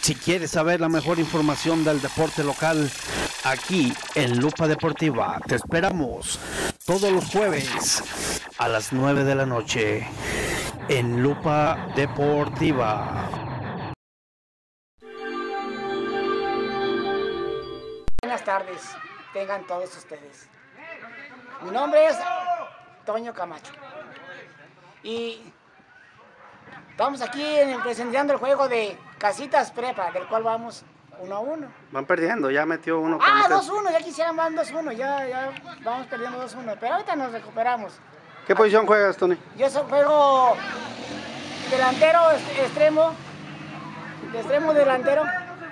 Si quieres saber la mejor información del deporte local, aquí en Lupa Deportiva te esperamos todos los jueves a las 9 de la noche en Lupa Deportiva. Buenas tardes, tengan todos ustedes. Mi nombre es Toño Camacho y estamos aquí presentando el juego de Casitas Prepa, del cual vamos 1-1. Van perdiendo, ya metió uno. 2-1, ya quisieran van 2-1, ya vamos perdiendo 2-1, pero ahorita nos recuperamos. ¿Qué posición juegas, Tony? Yo juego delantero, extremo delantero.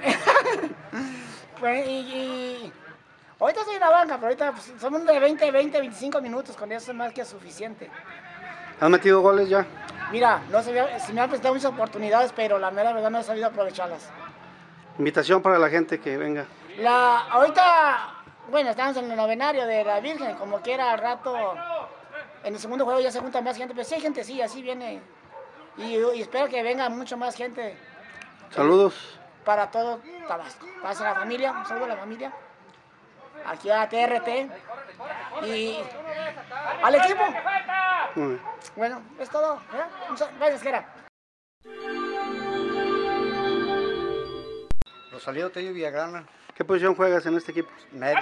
Pues, y ahorita estoy en la banca, pero ahorita pues, somos de 25 minutos, con eso es más que suficiente. ¿Has metido goles ya? Mira, se me han presentado muchas oportunidades, pero la mera verdad no he sabido aprovecharlas. Invitación para la gente que venga. Ahorita, bueno, estamos en el novenario de la Virgen, como quiera al rato, en el segundo juego ya se junta más gente, pero sí hay gente, sí, así viene. Y espero que venga mucho más gente. Saludos. Para todo Tabasco, para la familia, un saludo a la familia, aquí a TRT y al equipo. Bueno, es todo. Gracias, Gera. Rosalío Tello Villagrana. ¿Qué posición juegas en este equipo? Media.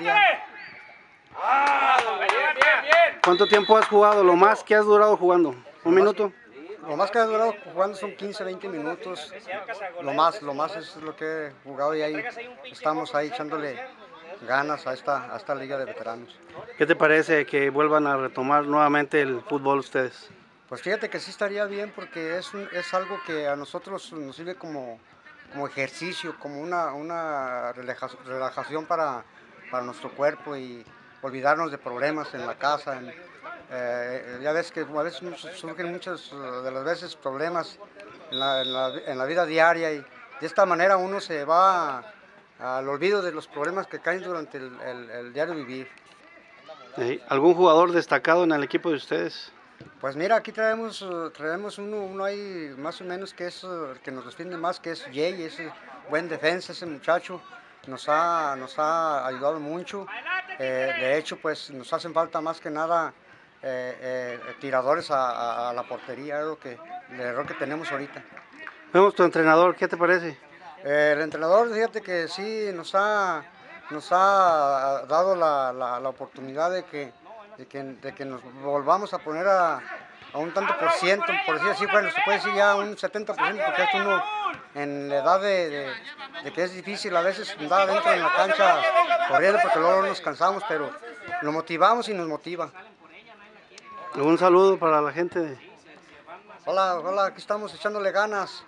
Bien. ¿Cuánto tiempo has jugado? ¿Lo más que has durado jugando? ¿Un minuto? Lo más que he durado jugando son 15, 20 minutos. Lo más es lo que he jugado y ahí estamos ahí echándole ganas a esta liga de veteranos. ¿Qué te parece que vuelvan a retomar nuevamente el fútbol ustedes? Pues fíjate que sí estaría bien porque es algo que a nosotros nos sirve como ejercicio, como una relajación para nuestro cuerpo y olvidarnos de problemas en la casa. Ya ves que a veces surgen muchas de las veces problemas en la vida diaria y de esta manera uno se va al olvido de los problemas que caen durante el diario vivir. ¿Algún jugador destacado en el equipo de ustedes? Pues mira, aquí traemos uno ahí más o menos que es el que nos defiende más, que es Jay, es buen defensa ese muchacho, nos ha ayudado mucho. De hecho, pues nos hacen falta más que nada tiradores a la portería, es el error que tenemos ahorita. Vemos tu entrenador, ¿qué te parece? El entrenador, fíjate que sí nos ha dado la oportunidad de que nos volvamos a poner a un tanto por ciento, por decir así, bueno, se puede decir ya un 70%, porque es uno en la edad de que es difícil a veces andar adentro en la cancha corriendo porque luego nos cansamos, pero lo motivamos y nos motiva. Un saludo para la gente. Hola, aquí estamos echándole ganas.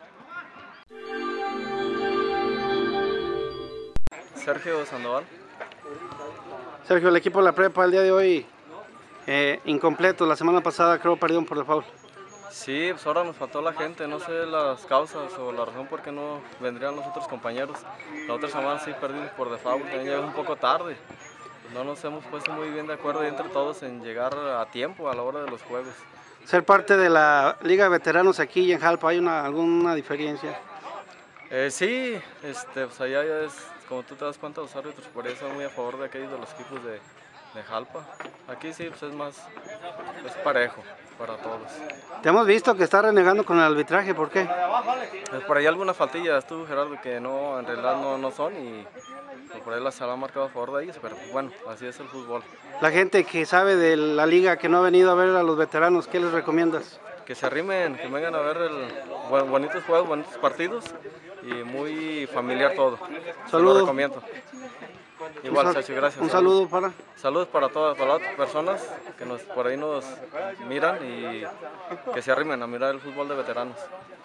Sergio Sandoval. Sergio, el equipo de la Prepa el día de hoy incompleto, la semana pasada creo perdieron por default. Sí, pues ahora nos faltó la gente, no sé las causas o la razón por qué no vendrían los otros compañeros. La otra semana sí perdimos por default, también llegamos un poco tarde. No nos hemos puesto muy bien de acuerdo entre todos en llegar a tiempo a la hora de los juegos. Ser parte de la Liga de Veteranos aquí y en Jalpa, ¿hay alguna diferencia? Sí, pues allá ya es, como tú te das cuenta, los árbitros por eso son muy a favor de aquellos de los equipos de Jalpa. Aquí sí, pues es parejo para todos. Te hemos visto que está renegando con el arbitraje, ¿por qué? Pues por ahí algunas faltillas tuvo Gerardo que no, en realidad no son y por ahí las ha marcado a favor de ellos, pero bueno, así es el fútbol. La gente que sabe de la liga, que no ha venido a ver a los veteranos, ¿qué les recomiendas? Que se arrimen, que vengan a ver bonitos juegos, bonitos partidos y muy familiar todo. Se lo recomiendo. Igual, Sergio, gracias. Un saludo para... Saludos para todas las personas que por ahí nos miran y que se arrimen a mirar el fútbol de veteranos.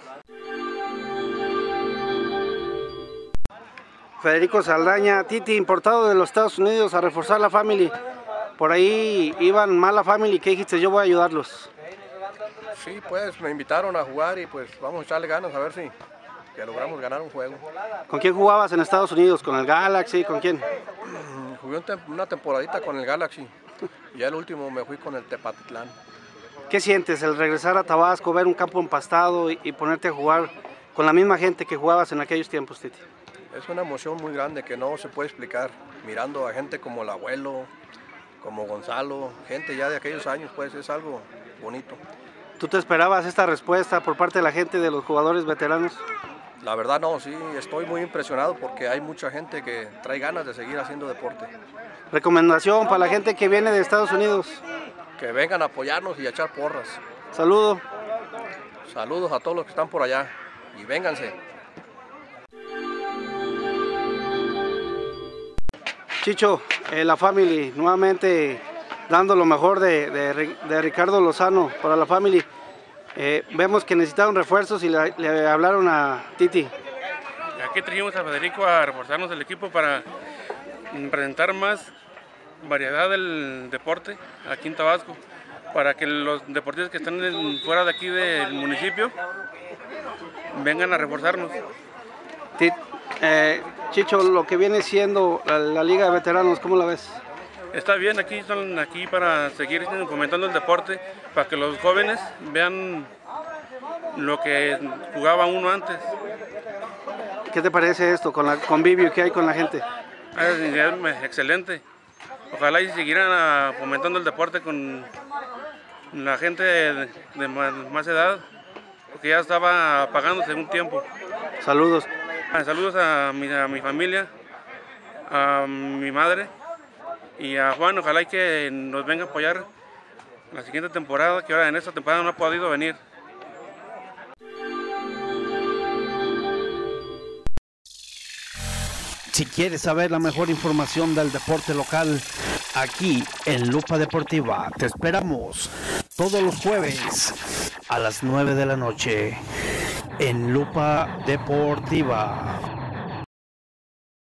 Federico Saldaña, Titi, importado de los Estados Unidos a reforzar la family. Por ahí iban mal la family, ¿qué dijiste? Yo voy a ayudarlos. Sí, pues me invitaron a jugar y pues vamos a echarle ganas a ver si que logramos ganar un juego. ¿Con quién jugabas en Estados Unidos? ¿Con el Galaxy? ¿Con quién? Jugué una temporadita con el Galaxy y el último me fui con el Tepatitlán. ¿Qué sientes el regresar a Tabasco, ver un campo empastado y ponerte a jugar con la misma gente que jugabas en aquellos tiempos, Titi? Es una emoción muy grande que no se puede explicar, mirando a gente como el abuelo, como Gonzalo, gente ya de aquellos años, pues es algo bonito. ¿Tú te esperabas esta respuesta por parte de la gente, de los jugadores veteranos? La verdad no, sí, estoy muy impresionado porque hay mucha gente que trae ganas de seguir haciendo deporte. Recomendación para la gente que viene de Estados Unidos. Que vengan a apoyarnos y a echar porras. Saludo. Saludos a todos los que están por allá y vénganse. Chicho, la family, nuevamente dando lo mejor de Ricardo Lozano para la family. Vemos que necesitaron refuerzos y le hablaron a Titi. Aquí trajimos a Federico a reforzarnos el equipo para presentar más variedad del deporte aquí en Tabasco, para que los deportistas que están fuera de aquí del municipio vengan a reforzarnos. Chicho, lo que viene siendo la Liga de Veteranos, ¿cómo la ves? Está bien, aquí están aquí para seguir fomentando el deporte, para que los jóvenes vean lo que jugaba uno antes. ¿Qué te parece esto, con el convivio que hay con la gente? Es excelente. Ojalá y siguieran fomentando el deporte con la gente de más edad, porque ya estaba apagándose un tiempo. Saludos. Saludos a mi familia, a mi madre y a Juan. Ojalá y que nos venga a apoyar la siguiente temporada, que ahora en esta temporada no ha podido venir. Si quieres saber la mejor información del deporte local, aquí en Lupa Deportiva te esperamos todos los jueves a las 9 de la noche en Lupa Deportiva.